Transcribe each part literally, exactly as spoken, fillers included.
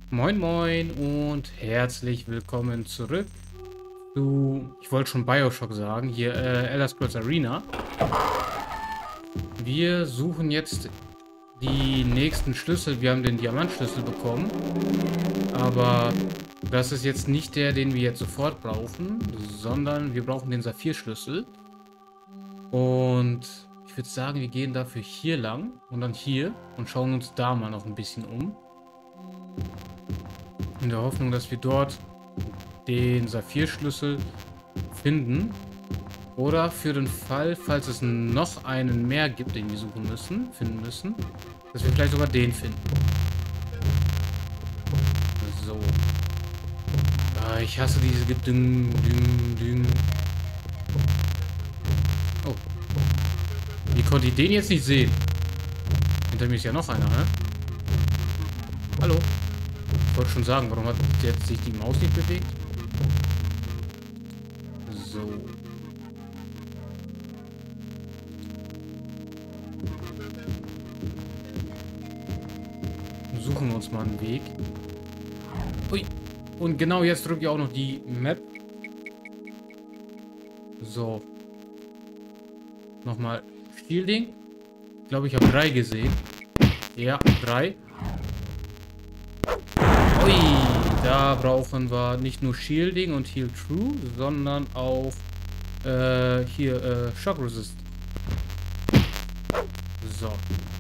Moin Moin und herzlich willkommen zurück zu, ich wollte schon BioShock sagen, hier äh, Elder Scrolls Arena. Wir suchen jetzt die nächsten Schlüssel. Wir haben den Diamantschlüssel bekommen, aber das ist jetzt nicht der, den wir jetzt sofort brauchen, sondern wir brauchen den Saphirschlüssel. Und ich würde sagen, wir gehen dafür hier lang und dann hier und schauen uns da mal noch ein bisschen um. In der Hoffnung, dass wir dort den Saphirschlüssel finden. Oder für den Fall, falls es noch einen mehr gibt, den wir suchen müssen, finden müssen, dass wir vielleicht sogar den finden. So. Ah, ich hasse diese Gedüng, Düng, Düng. Oh. Wie konnte ich den jetzt nicht sehen? Hinter mir ist ja noch einer, ne? Hallo? Ich wollte schon sagen, warum hat jetzt sich die Maus nicht bewegt? So. Suchen wir uns mal einen Weg. Ui. Und genau jetzt drücke ich auch noch die Map. So. Nochmal Shielding. Ich glaube, ich habe drei gesehen. Ja, drei. Ui, da brauchen wir nicht nur Shielding und Heal True, sondern auch äh, hier äh, Shock Resist. So.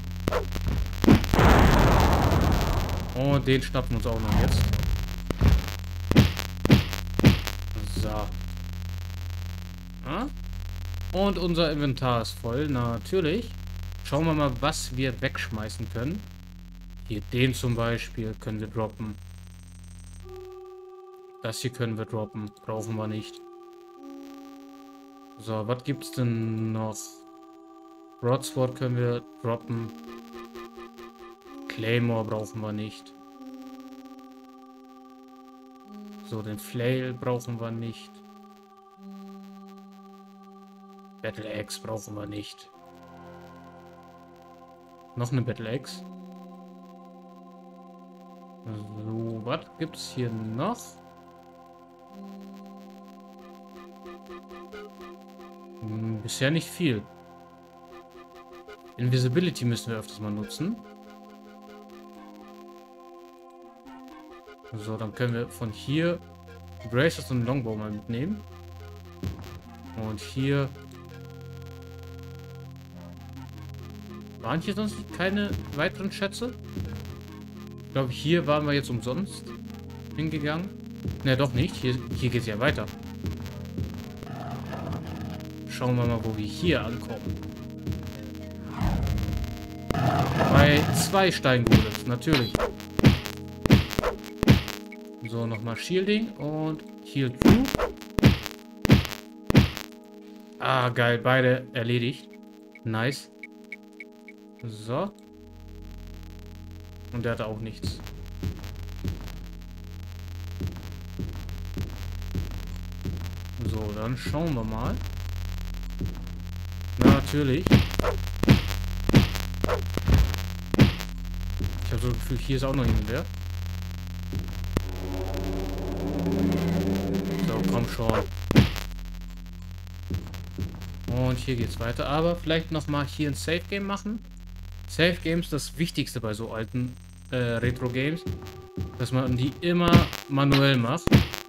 Und den schnappen wir uns auch noch jetzt. So. Ja? Und unser Inventar ist voll, natürlich. Schauen wir mal, was wir wegschmeißen können. Hier, den zum Beispiel können wir droppen. Das hier können wir droppen. Brauchen wir nicht. So, was gibt's denn noch? Broadsword können wir droppen. Claymore brauchen wir nicht. So, den Flail brauchen wir nicht. Battle Axe brauchen wir nicht. Noch eine Battle Axe. So, was gibt's hier noch? Hm, bisher nicht viel. Invisibility müssen wir öfters mal nutzen. So, dann können wir von hier Braces und Longbow mal mitnehmen. Und hier waren hier sonst keine weiteren Schätze? Ich glaube, hier waren wir jetzt umsonst hingegangen. Ne, doch nicht. Hier, hier geht es ja weiter. Schauen wir mal, wo wir hier ankommen. Bei zwei Steingolems, natürlich. So, nochmal Shielding und Heal True. Ah, geil. Beide erledigt. Nice. So. Und der hatte auch nichts. So, dann schauen wir mal. Na, natürlich. Ich habe so das Gefühl, hier ist auch noch irgendwer. So, komm schon. Und hier geht's weiter. Aber vielleicht nochmal hier ein Safe Game machen. Safe Games das Wichtigste bei so alten äh, Retro Games. Dass man die immer manuell macht.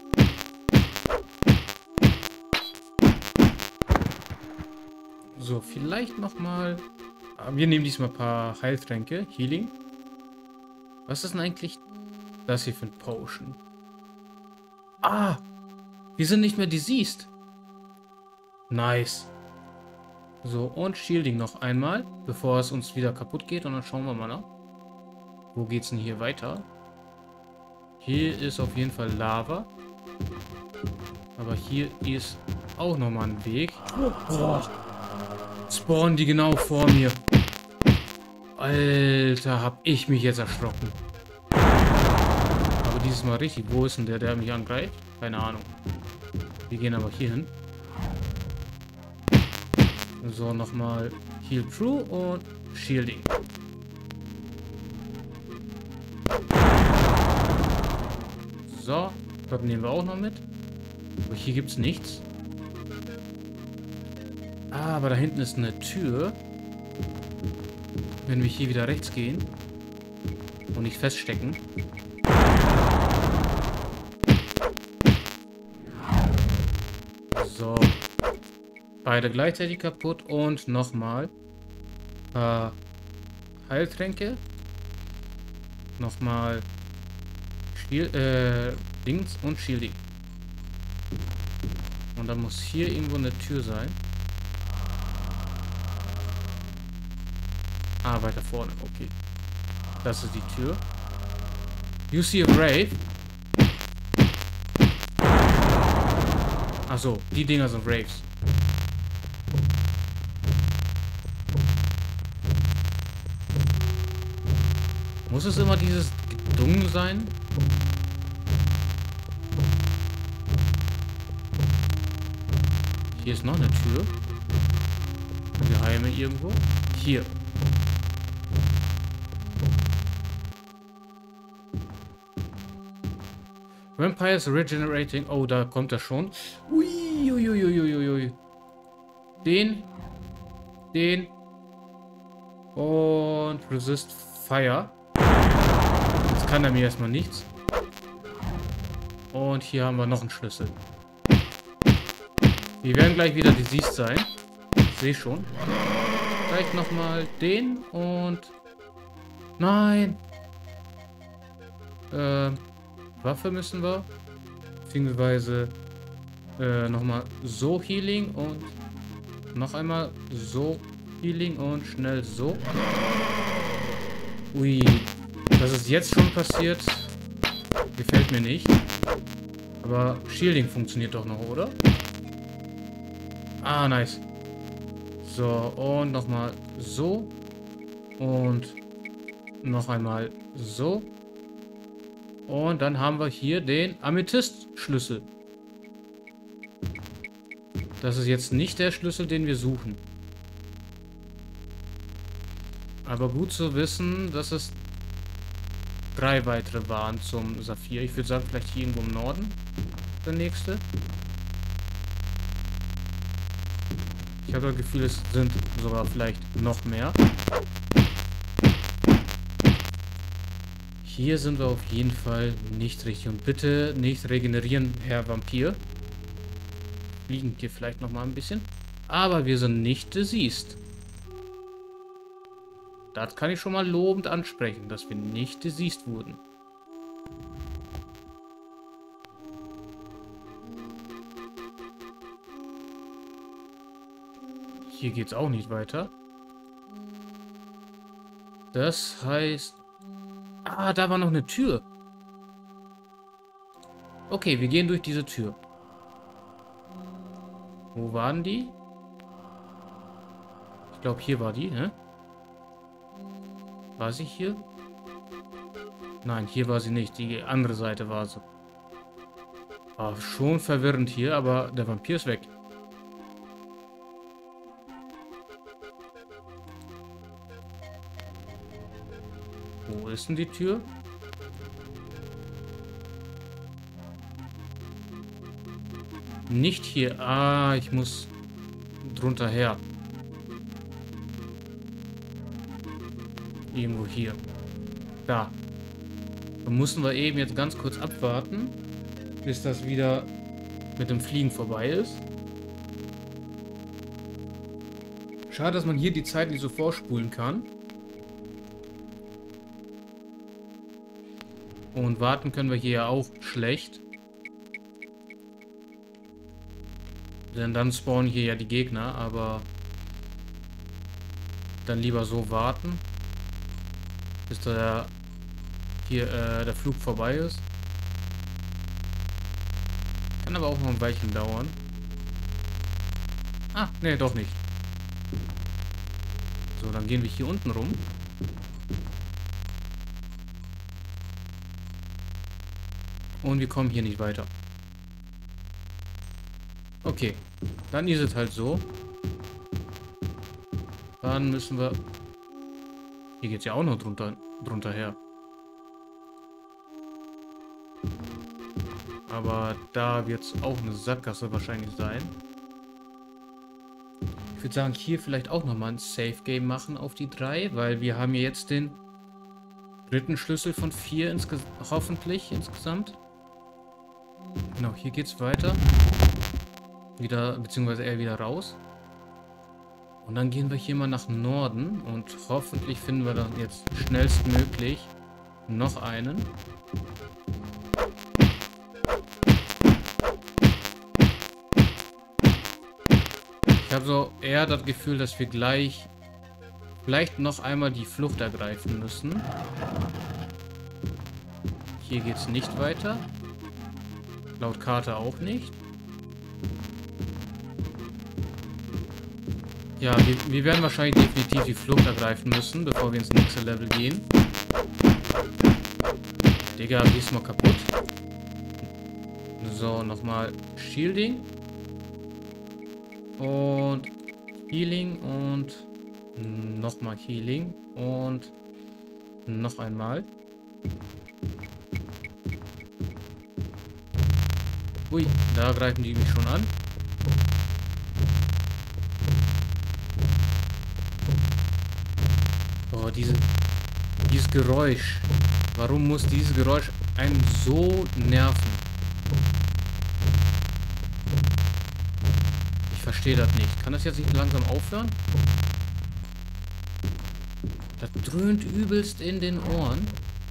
So, vielleicht nochmal. Wir nehmen diesmal ein paar Heiltränke. Healing. Was ist denn eigentlich das hier für ein Potion? Ah! Wir sind nicht mehr diseased. Nice. So, und Shielding noch einmal, bevor es uns wieder kaputt geht. Und dann schauen wir mal nach. Wo geht's denn hier weiter? Hier ist auf jeden Fall Lava. Aber hier ist auch nochmal ein Weg. Oh, spawnen die genau vor mir. Alter, hab ich mich jetzt erschrocken. Aber dieses Mal richtig. Wo ist denn der, der mich angreift? Keine Ahnung. Wir gehen aber hier hin. So, nochmal Heal True und Shielding. So, das nehmen wir auch noch mit. Aber hier gibt es nichts. Ah, aber da hinten ist eine Tür. Wenn wir hier wieder rechts gehen und nicht feststecken. So. Beide gleichzeitig kaputt und nochmal. Äh, Heiltränke. Nochmal Shield, äh, Dings und Shielding. Und dann muss hier irgendwo eine Tür sein. Ah, weiter vorne, okay. Das ist die Tür. You see a grave? Achso, die Dinger sind Graves. Muss es immer dieses Gedung sein? Hier ist noch eine Tür. Geheime irgendwo. Hier. Vampires regenerating. Oh, da kommt er schon. Ui, ui, ui, ui, ui, ui. Den. Den. Und resist fire. Jetzt kann er mir erstmal nichts. Und hier haben wir noch einen Schlüssel. Wir werden gleich wieder diseased sein. Ich sehe schon. Gleich nochmal den und... Nein! Äh, Waffe müssen wir. Beziehungsweise äh, nochmal so Healing und noch einmal so Healing und schnell so. Ui, das ist jetzt schon passiert. Gefällt mir nicht. Aber Shielding funktioniert doch noch, oder? Ah, nice. So, und nochmal so. Und noch einmal so. Und dann haben wir hier den Amethyst-Schlüssel. Das ist jetzt nicht der Schlüssel, den wir suchen. Aber gut zu wissen, dass es drei weitere waren zum Saphir. Ich würde sagen, vielleicht hier irgendwo im Norden der nächste. Ich habe das Gefühl, es sind sogar vielleicht noch mehr. Hier sind wir auf jeden Fall nicht richtig. Und bitte nicht regenerieren, Herr Vampir. Fliegen hier vielleicht noch mal ein bisschen. Aber wir sind nicht diseased. Das kann ich schon mal lobend ansprechen, dass wir nicht diseased wurden. Hier geht es auch nicht weiter. Das heißt... Ah, da war noch eine Tür. Okay, wir gehen durch diese Tür. Wo waren die? Ich glaube, hier war die, ne? War sie hier? Nein, hier war sie nicht. Die andere Seite war sie. War schon verwirrend hier, aber der Vampir ist weg. Wo ist denn die Tür? Nicht hier. Ah, ich muss drunter her. Irgendwo hier. Da. Da mussten wir eben jetzt ganz kurz abwarten, bis das wieder mit dem Fliegen vorbei ist. Schade, dass man hier die Zeit nicht so vorspulen kann. Und warten können wir hier ja auch schlecht. Denn dann spawnen hier ja die Gegner, aber dann lieber so warten, bis der hier äh, der Flug vorbei ist. Kann aber auch noch ein Weilchen dauern. Ah, nee, doch nicht. So, dann gehen wir hier unten rum. Und wir kommen hier nicht weiter. Okay, dann ist es halt so. Dann müssen wir... Hier geht es ja auch noch drunter, drunter her. Aber da wird es auch eine Sackgasse wahrscheinlich sein. Ich würde sagen, hier vielleicht auch nochmal ein Safe-Game machen auf die drei, weil wir haben ja jetzt den dritten Schlüssel von vier insges hoffentlich insgesamt. Genau, hier geht's weiter. Wieder, beziehungsweise eher wieder raus. Und dann gehen wir hier mal nach Norden und hoffentlich finden wir dann jetzt schnellstmöglich noch einen. Ich habe so eher das Gefühl, dass wir gleich vielleicht noch einmal die Flucht ergreifen müssen. Hier geht es nicht weiter. Laut Karte auch nicht. Ja, wir, wir werden wahrscheinlich definitiv die Flucht ergreifen müssen, bevor wir ins nächste Level gehen. Digga, die ist mal kaputt. So, nochmal Shielding. Und Healing und nochmal Healing und noch einmal. Ui, da greifen die mich schon an. Oh, diese, dieses Geräusch. Warum muss dieses Geräusch einen so nerven? Ich verstehe das nicht. Kann das jetzt nicht langsam aufhören? Das dröhnt übelst in den Ohren.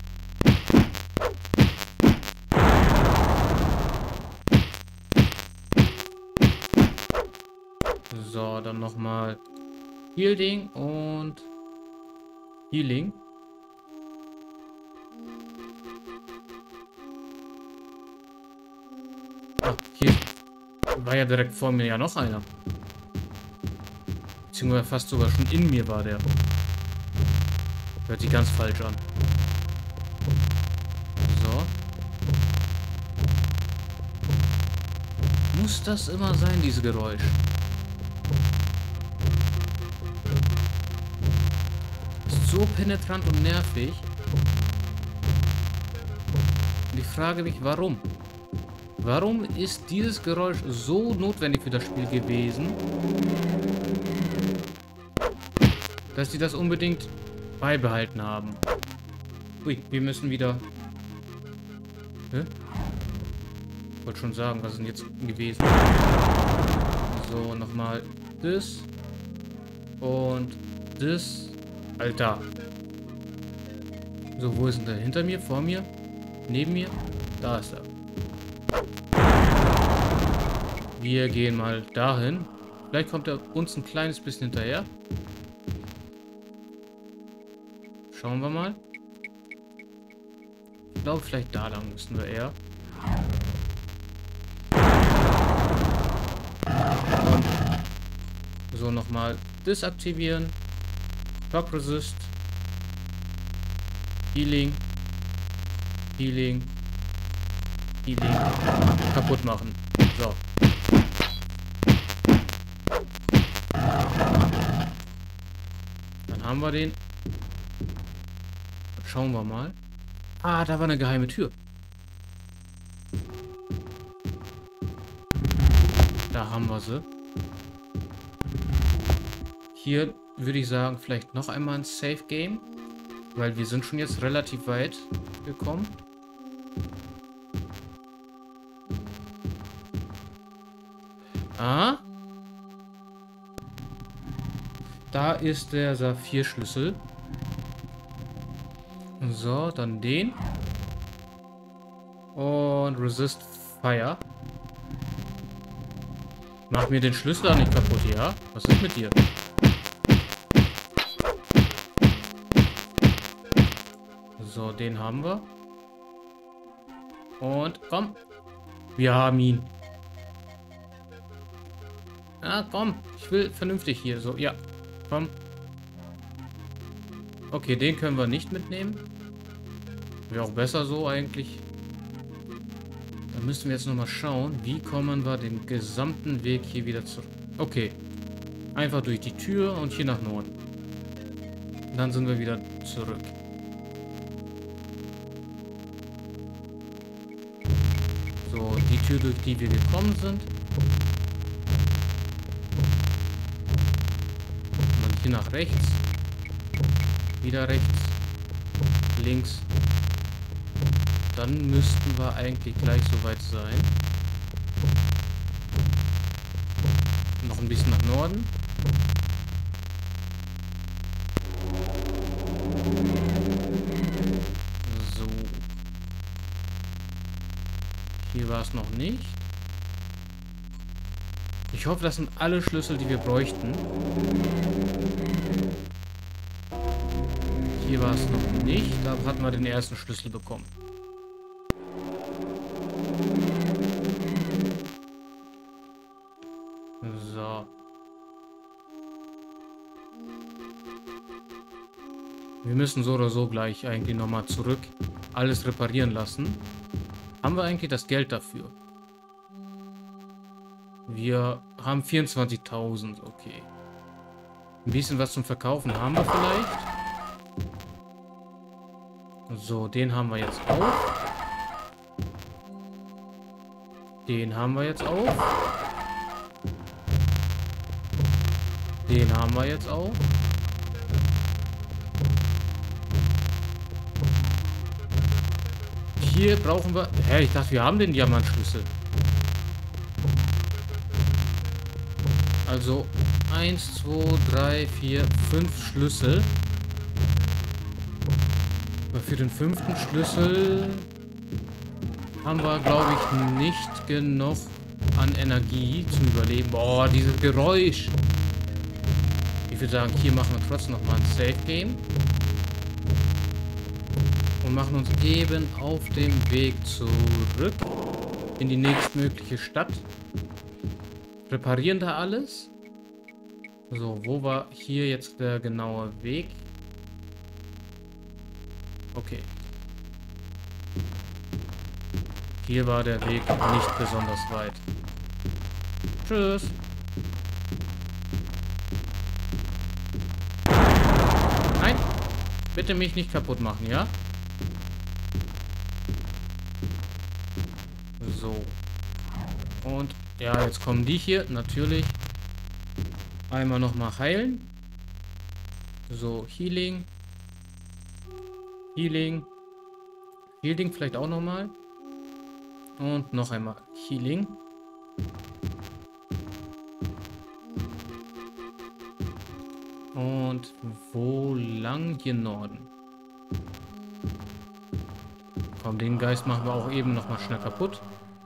So, dann nochmal Healing und Healing. Ah, hier war ja direkt vor mir ja noch einer. Beziehungsweise fast sogar schon in mir war der. Hört sich ganz falsch an. So. Muss das immer sein, dieses Geräusch? Ist so penetrant und nervig. Und ich frage mich, warum? Warum ist dieses Geräusch so notwendig für das Spiel gewesen, dass sie das unbedingt beibehalten haben? Ui, wir müssen wieder... Hä? Ich wollte schon sagen, was ist denn jetzt gewesen? So, nochmal das. Und das. Alter. So, wo ist denn der? Hinter mir? Vor mir? Neben mir? Da ist er. Wir gehen mal dahin. Vielleicht kommt er uns ein kleines bisschen hinterher. Schauen wir mal. Ich glaube, vielleicht da lang müssen wir eher. Und so, nochmal desaktivieren. Shock Resist. Healing. Healing. Healing. Kaputt machen. So. Dann haben wir den. Schauen wir mal. Ah, da war eine geheime Tür. Da haben wir sie. Hier würde ich sagen, vielleicht noch einmal ein Safe Game. Weil wir sind schon jetzt relativ weit gekommen. Ah. Da ist der Saphir-Schlüssel. So, dann den. Und Resist Fire. Mach mir den Schlüssel auch nicht kaputt, ja? Was ist mit dir? So, den haben wir. Und komm. Wir haben ihn. Ah, komm. Ich will vernünftig hier. So, ja. Komm. Okay, den können wir nicht mitnehmen. Wäre auch besser so eigentlich. Dann müssten wir jetzt nochmal schauen, wie kommen wir den gesamten Weg hier wieder zurück. Okay. Einfach durch die Tür und hier nach Norden. Dann sind wir wieder zurück. So, So, die Tür, durch die wir gekommen sind. Und dann hier nach rechts. Wieder rechts. Links. Dann müssten wir eigentlich gleich soweit sein. Noch ein bisschen nach Norden. So. Hier war es noch nicht. Ich hoffe, das sind alle Schlüssel, die wir bräuchten. Hier war es noch nicht. Da hatten wir den ersten Schlüssel bekommen. So. Wir müssen so oder so gleich eigentlich nochmal zurück alles reparieren lassen. Haben wir eigentlich das Geld dafür? Wir haben vierundzwanzigtausend, okay. Ein bisschen was zum Verkaufen haben wir vielleicht. So, den haben wir jetzt auch. Den haben wir jetzt auch. Den haben wir jetzt auch. Hier brauchen wir... Hä, ich dachte, wir haben den Diamantschlüssel. Also eins, zwei, drei, vier, fünf Schlüssel. Aber für den fünften Schlüssel haben wir, glaube ich, nicht genug an Energie zum Überleben. Boah, dieses Geräusch. Ich würde sagen, hier machen wir trotzdem noch mal ein Safe Game. Und machen uns eben auf dem Weg zurück in die nächstmögliche Stadt. Reparieren da alles. So, wo war hier jetzt der genaue Weg? Okay. Hier war der Weg nicht besonders weit. Tschüss. Nein. Bitte mich nicht kaputt machen, ja? So. Und ja, jetzt kommen die hier. Natürlich. Einmal nochmal heilen. So, Healing. Healing. Healing vielleicht auch nochmal. Und noch einmal Healing. Und wo lang? Hier Norden. Komm, den Geist machen wir auch eben nochmal schnell kaputt.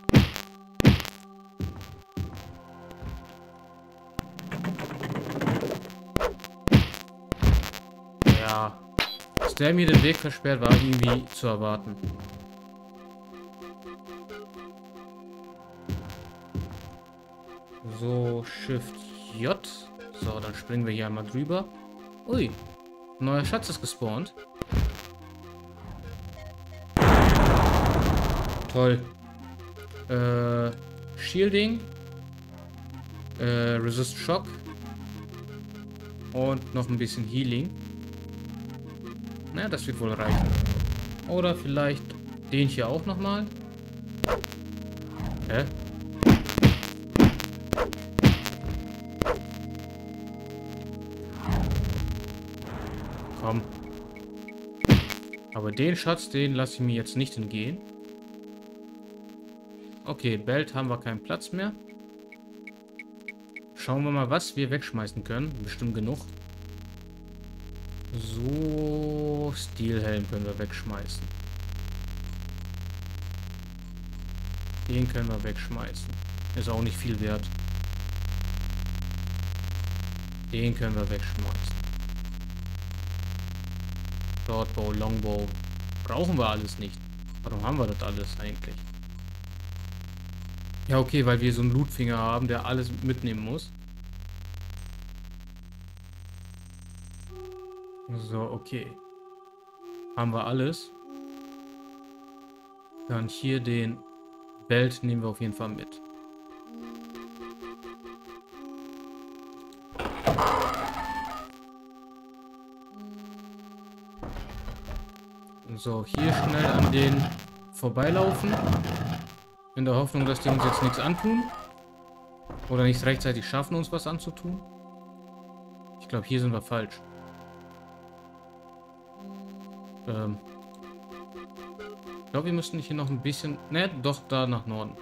Ja. Dass der mir den Weg versperrt, war irgendwie zu erwarten. So, Shift J. So, dann springen wir hier einmal drüber. Ui, neuer Schatz ist gespawnt. Toll. Äh, Shielding. Äh, Resist Shock. Und noch ein bisschen Healing. Na, das wird wohl reichen. Oder vielleicht den hier auch nochmal. Hä? Komm. Aber den Schatz, den lasse ich mir jetzt nicht entgehen. Okay, Belt haben wir keinen Platz mehr. Schauen wir mal, was wir wegschmeißen können. Bestimmt genug. So, Stilhelm können wir wegschmeißen. Den können wir wegschmeißen. Ist auch nicht viel wert. Den können wir wegschmeißen. Shortbow, Longbow. Brauchen wir alles nicht. Warum haben wir das alles eigentlich? Ja, okay, weil wir so einen Lootfinger haben, der alles mitnehmen muss. So, okay. Haben wir alles. Dann hier den Belt nehmen wir auf jeden Fall mit. So, hier schnell an den vorbeilaufen. In der Hoffnung, dass die uns jetzt nichts antun. Oder nicht rechtzeitig schaffen, uns was anzutun. Ich glaube, hier sind wir falsch. Ähm. Ich glaube, wir müssten hier noch ein bisschen... Ne, doch, da nach Norden.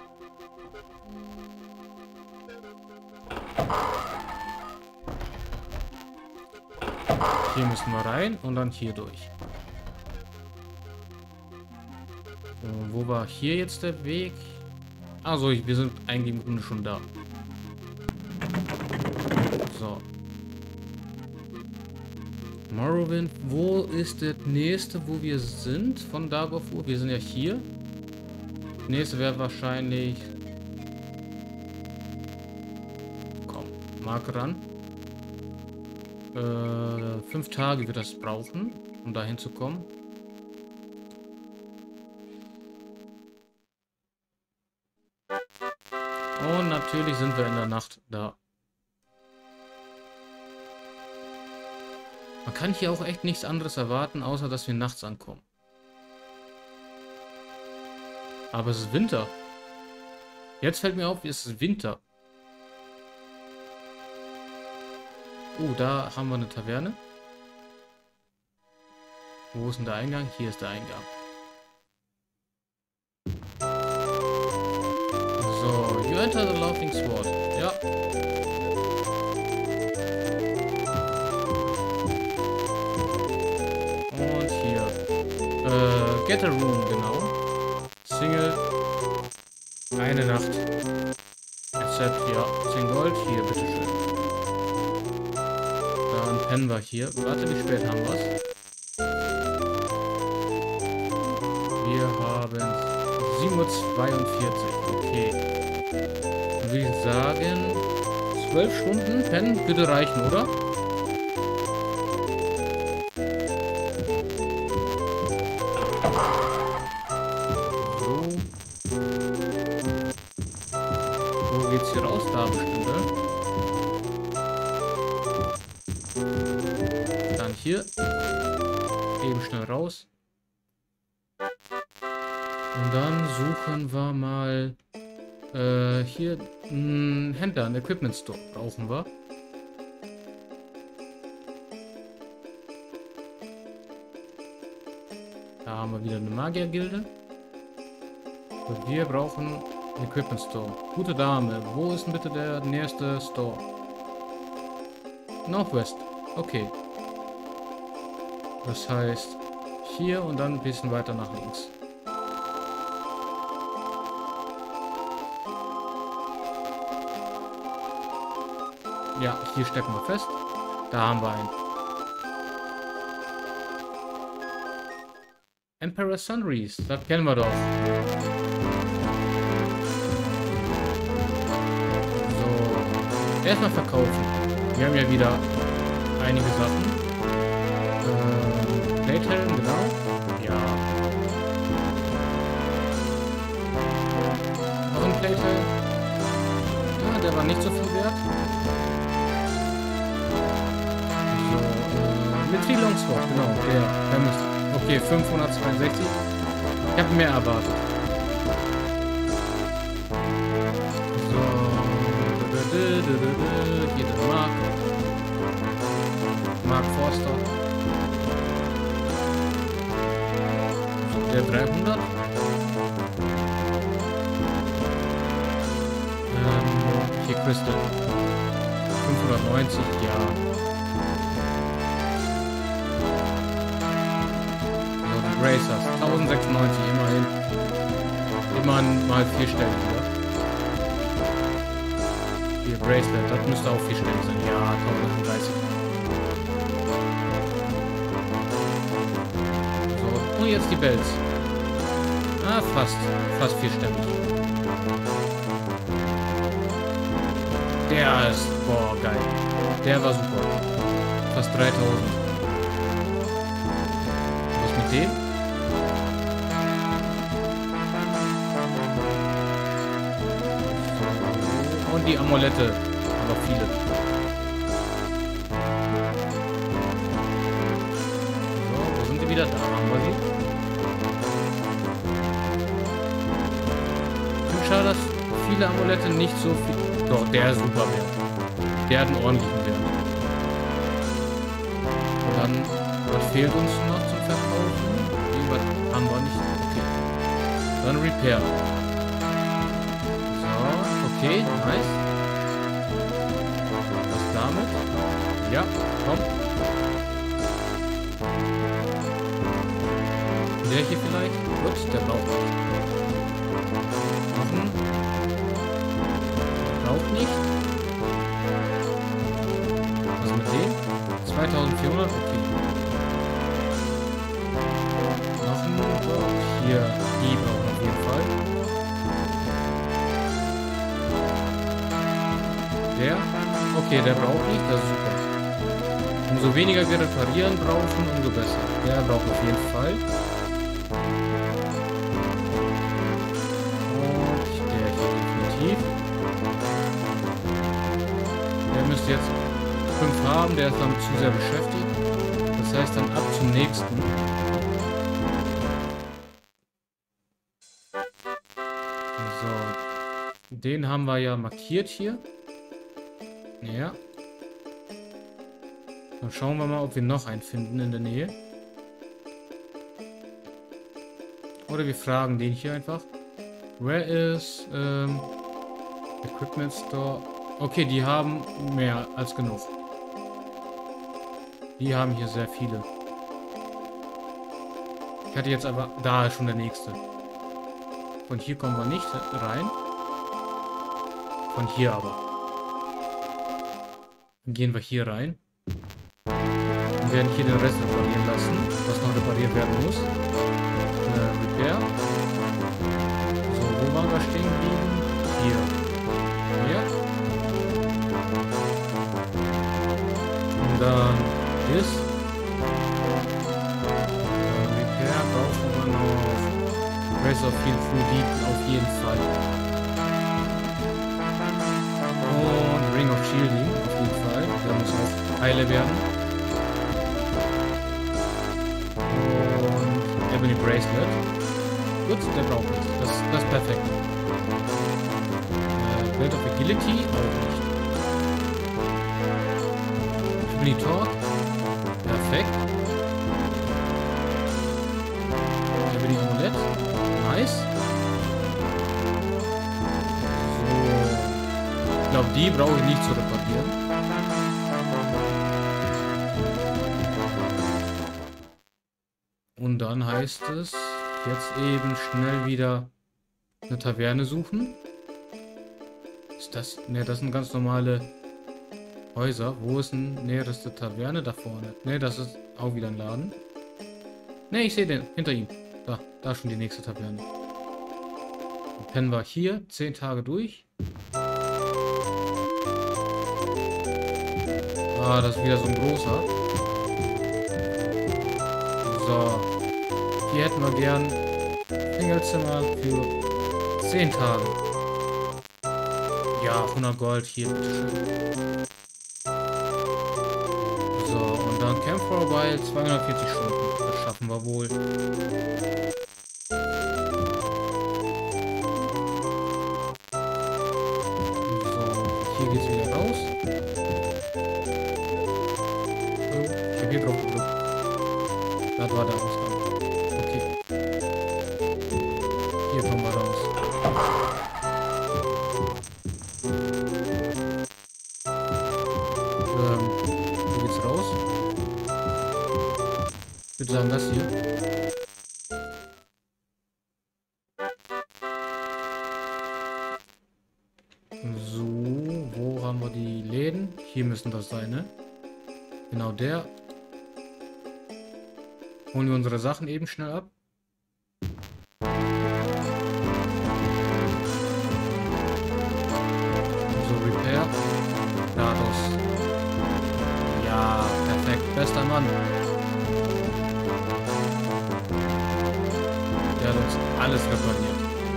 Hier müssen wir rein und dann hier durch. So, wo war hier jetzt der Weg? Also, wir sind eigentlich im Grunde schon da. So. Morrowind, wo ist der nächste, wo wir sind? Von da auf wo? Wir sind ja hier. Das nächste wäre wahrscheinlich... Komm, Mark ran. Äh, fünf Tage wird das brauchen, um dahin zu kommen. Und natürlich sind wir in der Nacht da. Man kann hier auch echt nichts anderes erwarten, außer dass wir nachts ankommen. Aber es ist Winter. Jetzt fällt mir auf, es ist Winter. Oh, da haben wir eine Taverne. Wo ist denn der Eingang? Hier ist der Eingang. So, you enter the Laughing Sword. Ja. Und hier. Äh, get a room, genau. Single. Eine Nacht. Except, ja. zehn Gold. Hier, bitteschön. Dann pennen wir hier. Warte, wie spät haben wir es? Wir haben sieben Uhr zweiundvierzig. Okay. Dann würde ich sagen, zwölf Stunden pennen würde reichen, oder? So. Wo geht's hier raus? Da bestimmt, ne? Dann hier. Eben schnell raus. Und dann suchen wir mal äh, hier einen Händler, einen Equipment Store brauchen wir. Da haben wir wieder eine Magiergilde. Und wir brauchen einen Equipment Store. Gute Dame, wo ist denn bitte der nächste Store? Northwest. Okay. Das heißt hier und dann ein bisschen weiter nach links. Ja, hier stecken wir fest. Da haben wir einen. Emperor Sunrise, das kennen wir doch. So, erstmal verkaufen. Wir haben ja wieder einige Sachen. Äh, Playtime, genau. Ja. Noch ein Playtime. Ja, der war nicht so viel wert. Mit viel Longsword, genau, der, der müsste. Okay, fünfhundertzweiundsechzig. Ich habe mehr erwartet. So. Hier der Mark. Mark Forster. So, der dreihundert. Ähm, hier Crystal. fünfhundertneunzig, ja. Racers, tausendsechsundneunzig immerhin. Immerhin mal vierstellig wieder. Hier, Bracelet, das müsste auch vierstellig sein. Ja, tausenddreißig. So, und jetzt die Bells. Ah, fast. Fast vierstellig. Der ist, boah, geil. Der war super. Fast dreitausend. Was mit dem? Und die Amulette. Aber viele. So, wo sind die wieder? Da haben wir sie. schade, dass viele Amulette nicht so viel... Doch, der ist super wert. Der hat einen ordentlichen Wert. Und dann, was fehlt uns noch zum Verkaufen? Irgendwas haben wir nicht. Okay. Dann Repair. So, okay, nice. Was damit? Ja, komm. Der hier vielleicht? Gut, der braucht nicht. Machen. Braucht nicht. Was mit dem? zweitausendvierhundert, okay. Machen. Hier, die brauchen auf jeden Fall. Der? Okay, der braucht nicht, das ist super. Umso weniger wir reparieren brauchen, umso besser. Der braucht auf jeden Fall. Und der hier definitiv. Der müsste jetzt fünf haben, der ist damit zu sehr beschäftigt. Das heißt dann ab zum nächsten. So. Den haben wir ja markiert hier. Ja. Dann schauen wir mal, ob wir noch einen finden in der Nähe. Oder wir fragen den hier einfach. Where is ähm, Equipment Store? Okay, die haben mehr als genug. Die haben hier sehr viele. Ich hatte jetzt aber... Da ist schon der nächste. Von hier kommen wir nicht rein. Von hier aber. Dann gehen wir hier rein. Und werden hier den Rest reparieren lassen, was noch repariert werden muss. Äh, Repair. So, wo waren wir stehen geblieben? Hier. Hier. Und dann ist. Äh, Repair brauchen wir noch. Race of Field Fluiditen auf jeden Fall. Und Ring of Shielding auf jeden Fall. Der muss auch heile werden. Und Ebony Bracelet. Gut, der braucht nichts. Das, das ist perfekt. Äh, Belt of Agility auch nicht. Ebony Torque. Perfekt. Ebony Amulett. Nice. So. Ich glaube, die brauche ich nicht zu reparieren. Und dann heißt es, jetzt eben schnell wieder eine Taverne suchen. Ist das... Ne, das sind ganz normale Häuser. Wo ist eine näherste Taverne? Da vorne. Ne, das ist auch wieder ein Laden. Ne, ich sehe den. Hinter ihm. Da, da ist schon die nächste Taverne. Dann pennen wir hier. Zehn Tage durch. Ah, das ist wieder so ein großer. So. Hier hätten wir gern Singlezimmer für zehn Tage. Ja, hundert Gold hier, bitteschön. So, und dann Camp for a While, zweihundertvierzig Stunden. Das schaffen wir wohl. So, hier geht's wieder raus. Oh, ich hab hier drauf gedrückt. Das war der Ausgang. Okay. Hier kommen wir raus. Ähm, wo geht's raus? Ich würde sagen, das hier. So, wo haben wir die Läden? Hier müssen das sein, ne? Genau der. Holen wir unsere Sachen eben schnell ab. So, Repair. Dados. Ja, perfekt. Bester Mann. Der hat uns alles repariert.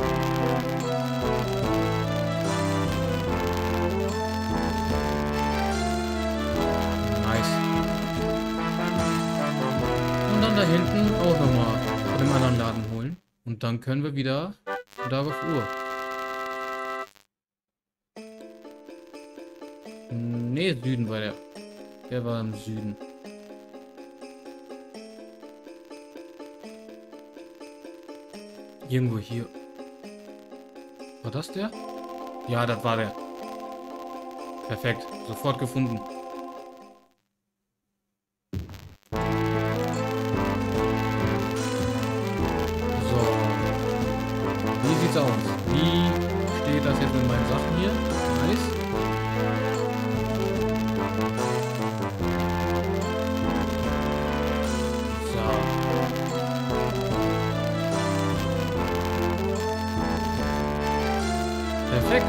Da hinten auch nochmal von dem anderen Laden holen. Und dann können wir wieder Dark of Ur. Nee, Süden war der. Der war im Süden. Irgendwo hier. War das der? Ja, das war der. Perfekt. Sofort gefunden. So. Wie sieht's aus? Wie steht das jetzt mit meinen Sachen hier? Nice. So. Perfekt.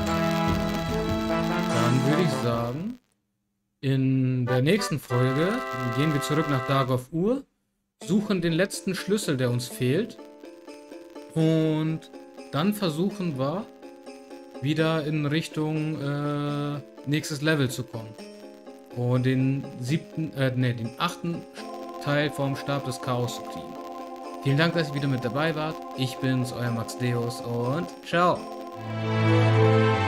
Dann würde ich sagen, in der nächsten Folge gehen wir zurück nach Dagoth Ur, suchen den letzten Schlüssel, der uns fehlt, und dann versuchen wir wieder in Richtung äh, nächstes Level zu kommen und den siebten, äh, ne, den achten Teil vom Stab des Chaos zu kriegen. Vielen Dank, dass ihr wieder mit dabei wart. Ich bin's, euer Max Deus, und ciao.